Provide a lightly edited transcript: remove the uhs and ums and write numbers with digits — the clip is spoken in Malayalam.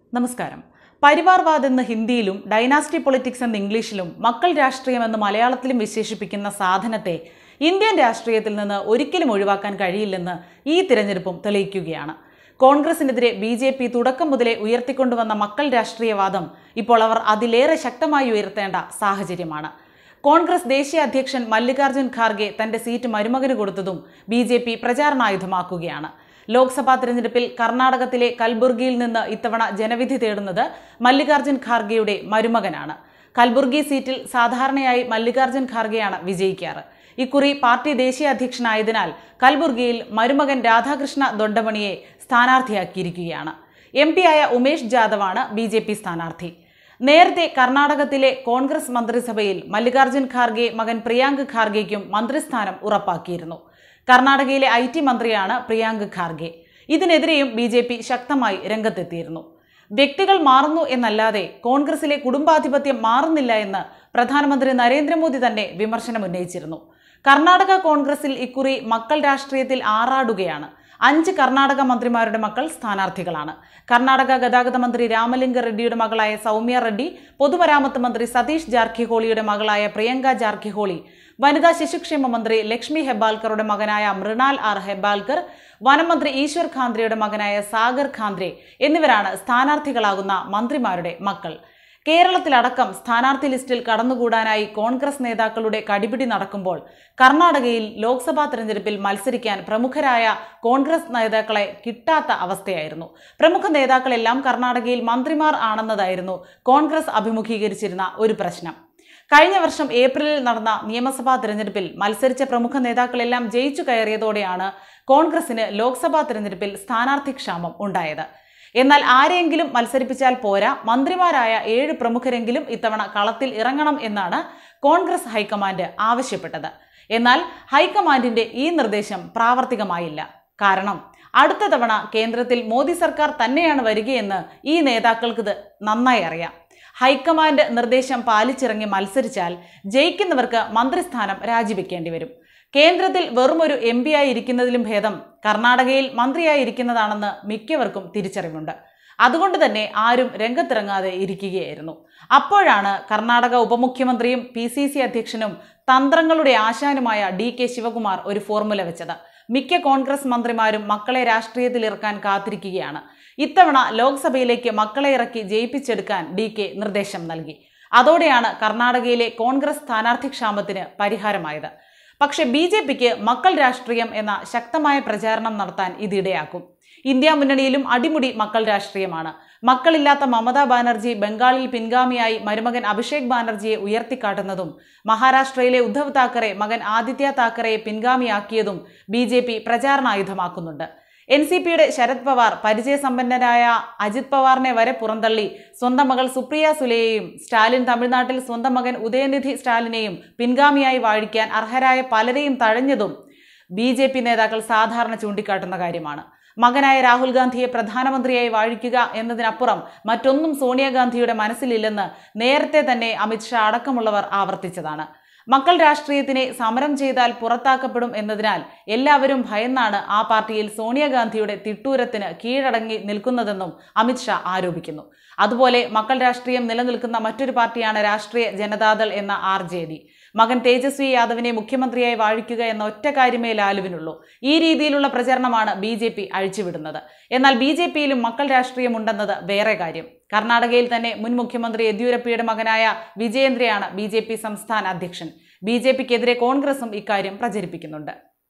നമസ്കാരം. പരിവാർവാദ് എന്ന് ഹിന്ദിയിലും ഡൈനാസ്റ്റി പൊളിറ്റിക്സ് എന്ന് ഇംഗ്ലീഷിലും മക്കൾ രാഷ്ട്രീയം എന്ന് മലയാളത്തിലും വിശേഷിപ്പിക്കുന്ന സാധനത്തെ ഇന്ത്യൻ രാഷ്ട്രീയത്തിൽ നിന്ന് ഒരിക്കലും ഒഴിവാക്കാൻ കഴിയില്ലെന്ന് ഈ തിരഞ്ഞെടുപ്പും തെളിയിക്കുകയാണ്. കോൺഗ്രസിനെതിരെ BJP തുടക്കം മുതലേ ഉയർത്തിക്കൊണ്ടുവന്ന മക്കൾ രാഷ്ട്രീയവാദം ഇപ്പോൾ അവർ അതിലേറെ ശക്തമായി ഉയർത്തേണ്ട സാഹചര്യമാണ്. കോൺഗ്രസ് ദേശീയ അധ്യക്ഷൻ മല്ലികാർജ്ജുൻ ഖാർഗെ തന്റെ സീറ്റ് മരുമകന് കൊടുത്തതും BJP പ്രചാരണായുധമാക്കുകയാണ്. ലോക്സഭാ തെരഞ്ഞെടുപ്പിൽ കർണാടകത്തിലെ കൽബുർഗിയിൽ നിന്ന് ഇത്തവണ ജനവിധി തേടുന്നത് മല്ലികാർജ്ജുൻ ഖാർഗെയുടെ മരുമകനാണ്. കൽബുർഗി സീറ്റിൽ സാധാരണയായി മല്ലികാർജ്ജുൻ ഖാർഗെയാണ് വിജയിക്കാറ്. ഇക്കുറി പാർട്ടി ദേശീയ അധ്യക്ഷനായതിനാൽ കൽബുർഗിയിൽ മരുമകൻ രാധാകൃഷ്ണ ദൊണ്ടമണിയെ സ്ഥാനാർത്ഥിയാക്കിയിരിക്കുകയാണ്. MP ആയ ഉമേഷ് ജാദവാണ് BJP സ്ഥാനാർത്ഥി. നേരത്തെ കർണാടകത്തിലെ കോൺഗ്രസ് മന്ത്രിസഭയിൽ മല്ലികാർജ്ജുൻ ഖാർഗെ മകൻ പ്രിയാങ്ക് ഖാർഗെയ്ക്കും മന്ത്രിസ്ഥാനം ഉറപ്പാക്കിയിരുന്നു. കർണാടകയിലെ IT മന്ത്രിയാണ് പ്രിയാങ്ക് ഖാർഗെ. ഇതിനെതിരെയും BJP ശക്തമായി രംഗത്തെത്തിയിരുന്നു. വ്യക്തികൾ മാറുന്നു എന്നല്ലാതെ കോൺഗ്രസിലെ കുടുംബാധിപത്യം മാറുന്നില്ല എന്ന് പ്രധാനമന്ത്രി നരേന്ദ്രമോദി തന്നെ വിമർശനം ഉന്നയിച്ചിരുന്നു. കർണാടക കോൺഗ്രസിൽ ഇക്കുറി മക്കൾ രാഷ്ട്രീയത്തിൽ ആറാടുകയാണ്. 5 കർണാടക മന്ത്രിമാരുടെ മക്കൾ സ്ഥാനാർത്ഥികളാണ്. കർണാടക ഗതാഗത മന്ത്രി രാമലിംഗ റെഡ്ഡിയുടെ മകളായ സൗമ്യ റെഡ്ഡി, പൊതുമരാമത്ത് മന്ത്രി സതീഷ് ജാർക്കിഹോളിയുടെ മകളായ പ്രിയങ്ക ജാർക്കിഹോളി, വനിതാ ശിശുക്ഷേമ മന്ത്രി ലക്ഷ്മി ഹെബ്ബാൽക്കറുടെ മകനായ മൃണാൽ R ഹെബ്ബാൽക്കർ, വനമന്ത്രി ഈശ്വർ ഖാന്ദ്രയുടെ മകനായ സാഗർ ഖാന്ദ്രെ എന്നിവരാണ് സ്ഥാനാർത്ഥികളാകുന്ന മന്ത്രിമാരുടെ മക്കൾ. കേരളത്തിലടക്കം സ്ഥാനാർത്ഥി ലിസ്റ്റിൽ കടന്നുകൂടാനായി കോൺഗ്രസ് നേതാക്കളുടെ കടിപിടി നടക്കുമ്പോൾ കർണാടകയിൽ ലോക്സഭാ തെരഞ്ഞെടുപ്പിൽ മത്സരിക്കാൻ പ്രമുഖരായ കോൺഗ്രസ് നേതാക്കളെ കിട്ടാത്ത അവസ്ഥയായിരുന്നു. പ്രമുഖ നേതാക്കളെല്ലാം കർണാടകയിൽ മന്ത്രിമാർ ആണെന്നതായിരുന്നു കോൺഗ്രസ് അഭിമുഖീകരിച്ചിരുന്ന ഒരു പ്രശ്നം. കഴിഞ്ഞ വർഷം ഏപ്രിലിൽ നടന്ന നിയമസഭാ തെരഞ്ഞെടുപ്പിൽ മത്സരിച്ച പ്രമുഖ നേതാക്കളെല്ലാം ജയിച്ചു കയറിയതോടെയാണ് കോൺഗ്രസിന് ലോക്സഭാ തെരഞ്ഞെടുപ്പിൽ സ്ഥാനാർത്ഥി ക്ഷാമം ഉണ്ടായത്. എന്നാൽ ആരെയെങ്കിലും മത്സരിപ്പിച്ചാൽ പോരാ, മന്ത്രിമാരായ 7 പ്രമുഖരെങ്കിലും ഇത്തവണ കളത്തിൽ ഇറങ്ങണം എന്നാണ് കോൺഗ്രസ് ഹൈക്കമാൻഡ് ആവശ്യപ്പെട്ടത്. എന്നാൽ ഹൈക്കമാൻഡിന്റെ ഈ നിർദ്ദേശം പ്രാവർത്തികമായില്ല. കാരണം അടുത്ത തവണ കേന്ദ്രത്തിൽ മോദി സർക്കാർ തന്നെയാണ് വരികയെന്ന് ഈ നേതാക്കൾക്ക് നന്നായി അറിയാം. ഹൈക്കമാൻഡ് നിർദ്ദേശം പാലിച്ചിറങ്ങി മത്സരിച്ചാൽ ജയിക്കുന്നവർക്ക് മന്ത്രിസ്ഥാനം രാജിവെക്കേണ്ടി വരും. കേന്ദ്രത്തിൽ വെറുമൊരു MP ആയി ഇരിക്കുന്നതിലും ഭേദം കർണാടകയിൽ മന്ത്രിയായി ഇരിക്കുന്നതാണെന്ന് മിക്കവർക്കും തിരിച്ചറിവുണ്ട്. അതുകൊണ്ട് തന്നെ ആരും രംഗത്തിറങ്ങാതെ ഇരിക്കുകയായിരുന്നു. അപ്പോഴാണ് കർണാടക ഉപമുഖ്യമന്ത്രിയും PCC അധ്യക്ഷനും തന്ത്രങ്ങളുടെ ആശാനുമായ DK ശിവകുമാർ ഒരു ഫോർമുല വെച്ചത്. മിക്ക കോൺഗ്രസ് മന്ത്രിമാരും മക്കളെ രാഷ്ട്രീയത്തിൽ ഇറക്കാൻ കാത്തിരിക്കുകയാണ്. ഇത്തവണ ലോക്സഭയിലേക്ക് മക്കളെ ഇറക്കി ജയിപ്പിച്ചെടുക്കാൻ DK നിർദ്ദേശം നൽകി. അതോടെയാണ് കർണാടകയിലെ കോൺഗ്രസ് സ്ഥാനാർത്ഥി ക്ഷാമത്തിന് പരിഹാരമായത്. പക്ഷെ BJPക്ക് മക്കൾ രാഷ്ട്രീയം എന്ന ശക്തമായ പ്രചാരണം നടത്താൻ ഇതിടയാക്കും. ഇന്ത്യ മുന്നണിയിലും അടിമുടി മക്കൾ രാഷ്ട്രീയമാണ്. മക്കളില്ലാത്ത മമതാ ബാനർജി ബംഗാളിൽ പിൻഗാമിയായി മരുമകൻ അഭിഷേക് ബാനർജിയെ ഉയർത്തിക്കാട്ടുന്നതും മഹാരാഷ്ട്രയിലെ ഉദ്ധവ് താക്കറെ മകൻ ആദിത്യ താക്കറയെ പിൻഗാമിയാക്കിയതും BJP പ്രചാരണായുധമാക്കുന്നുണ്ട്. NCPയുടെ ശരത് പവാർ പരിചയസമ്പന്നരായ അജിത് പവാറിനെ വരെ പുറന്തള്ളി സ്വന്തം മകൾ സുപ്രിയ സുലെയെയും സ്റ്റാലിൻ തമിഴ്നാട്ടിൽ സ്വന്തം മകൻ ഉദയനിധി സ്റ്റാലിനെയും പിൻഗാമിയായി വാഴിക്കാൻ അർഹരായ പലരെയും തഴഞ്ഞതും BJP നേതാക്കൾ സാധാരണ ചൂണ്ടിക്കാട്ടുന്ന കാര്യമാണ്. മകനായ രാഹുൽ ഗാന്ധിയെ പ്രധാനമന്ത്രിയായി വാഴിക്കുക എന്നതിനപ്പുറം മറ്റൊന്നും സോണിയാഗാന്ധിയുടെ മനസ്സിലില്ലെന്ന് നേരത്തെ തന്നെ അമിത്ഷാ അടക്കമുള്ളവർ ആവർത്തിച്ചതാണ്. മക്കൾ രാഷ്ട്രീയത്തിനെ സമരം ചെയ്താൽ പുറത്താക്കപ്പെടും എന്നതിനാൽ എല്ലാവരും ഭയന്നാണ് ആ പാർട്ടിയിൽ സോണിയാഗാന്ധിയുടെ തിട്ടൂരത്തിന് കീഴടങ്ങി നിൽക്കുന്നതെന്നും അമിത്ഷാ ആരോപിക്കുന്നു. അതുപോലെ മക്കൾ രാഷ്ട്രീയം നിലനിൽക്കുന്ന മറ്റൊരു പാർട്ടിയാണ് രാഷ്ട്രീയ ജനതാദൾ എന്ന RJD. മകൻ തേജസ്വി യാദവിനെ മുഖ്യമന്ത്രിയായി വാഴിക്കുക എന്ന ഒറ്റ കാര്യമേ ലാലുവിനുള്ളൂ. ഈ രീതിയിലുള്ള പ്രചരണമാണ് BJP അഴിച്ചുവിടുന്നത്. എന്നാൽ BJPയിലും മക്കൾ രാഷ്ട്രീയം ഉണ്ടെന്നത് വേറെ കാര്യം. കർണാടകയിൽ തന്നെ മുൻ മുഖ്യമന്ത്രി യെദ്യൂരപ്പയുടെ മകനായ വിജയേന്ദ്രയാണ് BJP സംസ്ഥാന അധ്യക്ഷൻ. BJPക്കെതിരെ കോൺഗ്രസും ഇക്കാര്യം പ്രചരിപ്പിക്കുന്നുണ്ട്.